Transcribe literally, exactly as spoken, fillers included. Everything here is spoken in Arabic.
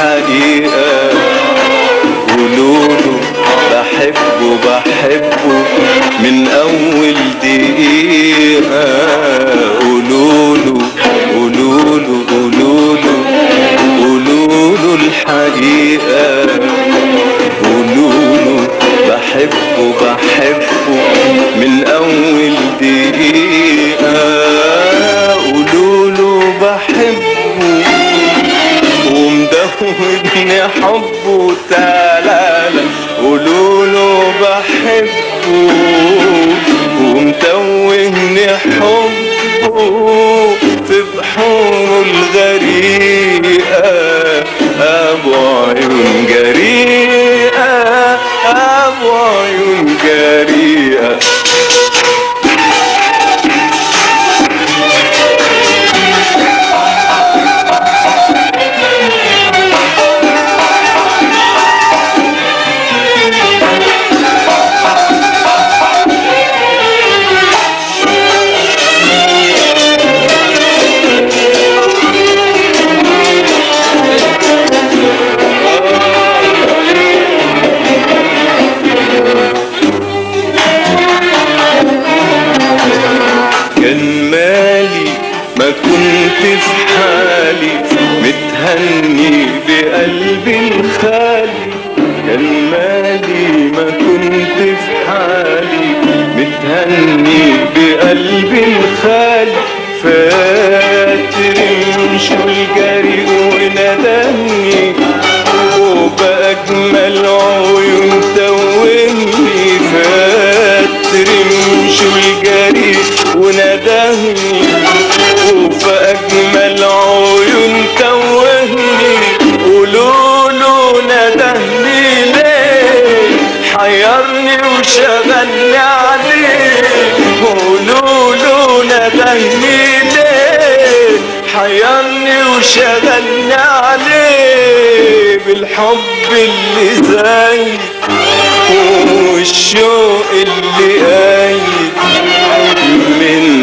الحقيقة قولوله بحبه بحبه من أول دقيقة. قولوله قولوله قولوله قولوله الحقيقة قولوله بحبه بحبه من أول دقيقة. قولوله بحبه ومدوبني حبه تعالى. قولوله بحبه ومتوهني حبه في بحوره الغريقة. أبو عيون جريئة أبو عيون جريئة. ما كنت في حالي متهني بقلبي الخالي. كان مالي ما كنت في حالي متهني بقلبي الخالي. فاتر مشو الجري وندمني وبأجمل عيون توهني. فاتر مشو الجري وندمني وفأجمل عيون توهني. قولوله ندهني ليه حيرني وشغلني عليه. قولوله ندهني ليه حيرني وشغلني عليه. بالحب اللي زايد والشوق اللي قايد من